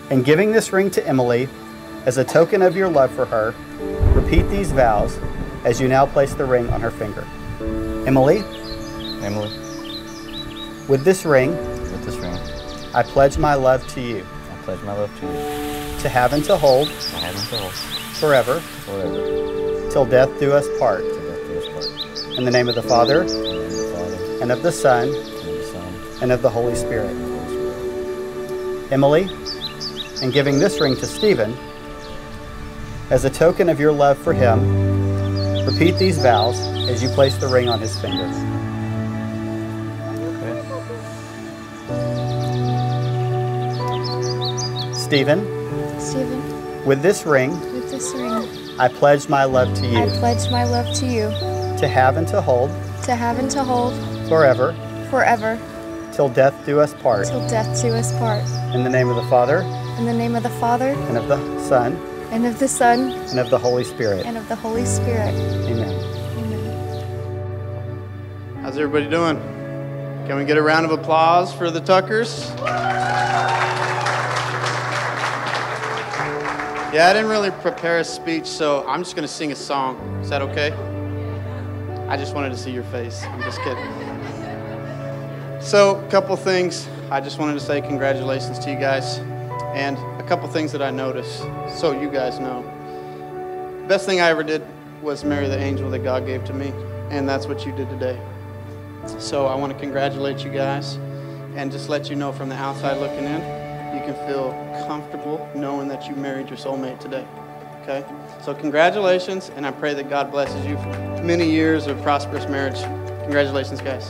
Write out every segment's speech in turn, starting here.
In giving this ring to Emily, as a token of your love for her, repeat these vows as you now place the ring on her finger. Emily, with this ring, I pledge my love to you. To have and to hold, forever, till death do us part. In the name of the Father, and of the Son, and of the Holy Spirit. Emily, in giving this ring to Stephen, as a token of your love for him, repeat these vows as you place the ring on his finger. Stephen, with this ring, I pledge my love to you. To have and to hold, forever, till death do us part. In the name of the Father, and of the Son, and of the Holy Spirit. Amen. How's everybody doing? Can we get a round of applause for the Tuckers? Yeah, I didn't really prepare a speech, so I'm just going to sing a song. Is that okay? I just wanted to see your face. I'm just kidding. So, a couple things. I just wanted to say congratulations to you guys. And a couple things that I noticed, so you guys know. The best thing I ever did was marry the angel that God gave to me. And that's what you did today. So I want to congratulate you guys and just let you know from the outside looking in, you can feel comfortable knowing that you married your soulmate today. Okay? So congratulations, and I pray that God blesses you for many years of prosperous marriage. Congratulations, guys.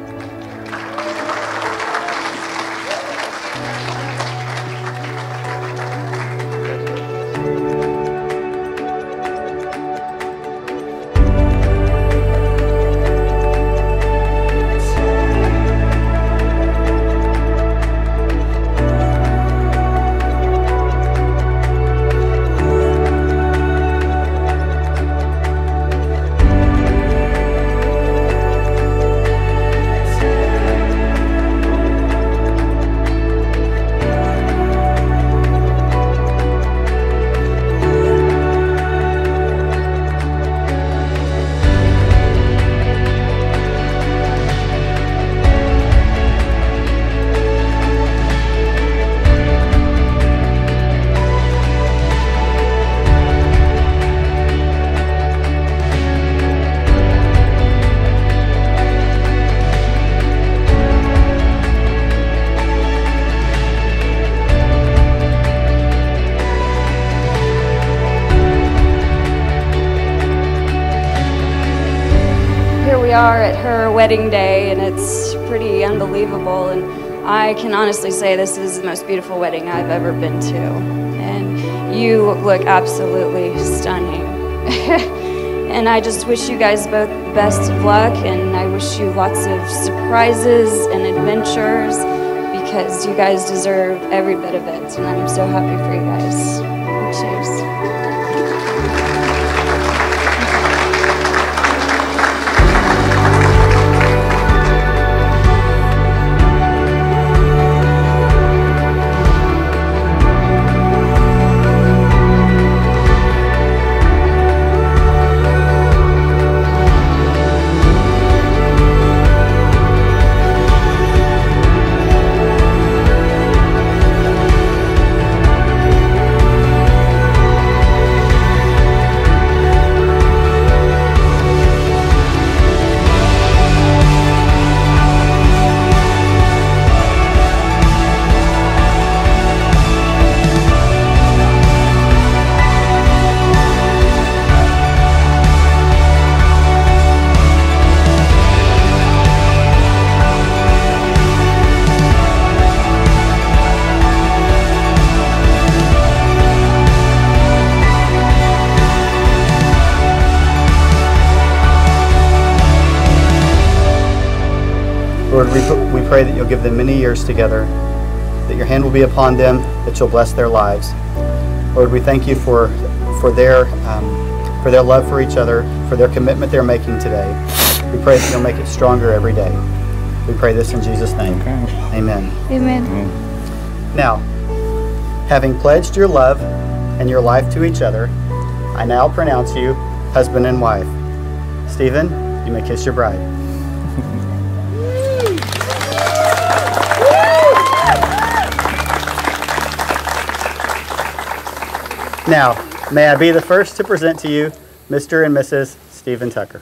Wedding day, and it's pretty unbelievable, and I can honestly say this is the most beautiful wedding I've ever been to, and you look absolutely stunning. And I just wish you guys both the best of luck, and I wish you lots of surprises and adventures, because you guys deserve every bit of it, and I'm so happy for you guys. Cheers. Lord, we pray that you'll give them many years together, that your hand will be upon them, that you'll bless their lives. Lord, we thank you for their love for each other, for their commitment they're making today. We pray that you'll make it stronger every day. We pray this in Jesus' name. Amen. Amen. Now, Having pledged your love and your life to each other, I now pronounce you husband and wife. Stephen, you may kiss your bride. Now, may I be the first to present to you Mr. and Mrs. Stephen Tucker.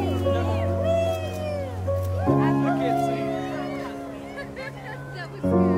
That was good.